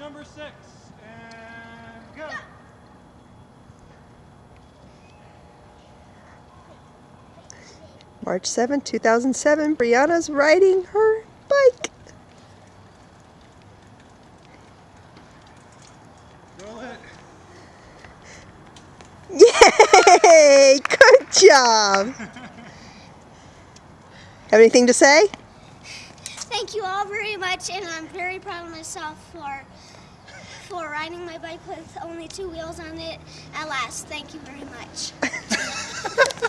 number 6, and go. March 7, 2007, Brianna's riding her bike. Roll it. Yay! Good job! Have anything to say? Thank you all very much, and I'm very proud of myself for riding my bike with only 2 wheels on it at last. Thank you very much.